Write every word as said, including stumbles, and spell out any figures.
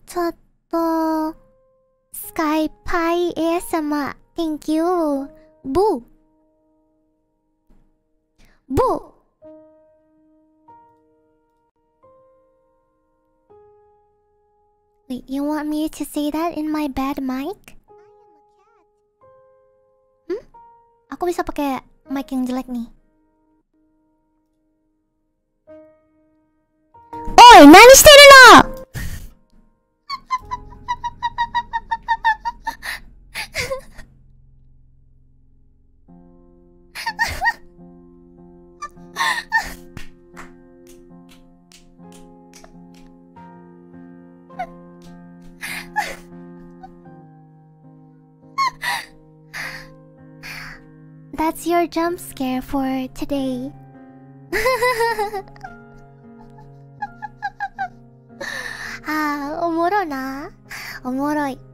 ちょっと、スカイパイ エーエスエムアール、Thank you. ブー。ブー。Wait, you want me to say that in my bad mic? Hmm? Aku bisa pakai mic yang jelek nih. Oi, nani shiteru no? That's your jump scare for today. Ah, omoro na. Omoroi.